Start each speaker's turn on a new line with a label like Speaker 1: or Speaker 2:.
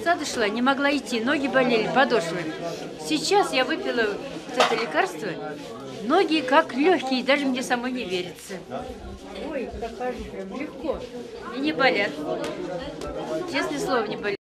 Speaker 1: сада шла, не могла идти, ноги болели, подошвы. Сейчас я выпила вот это лекарство, ноги как легкие, даже мне самой не верится. Ой, как хожу прям легко. И не болят. Честное слово, не болят.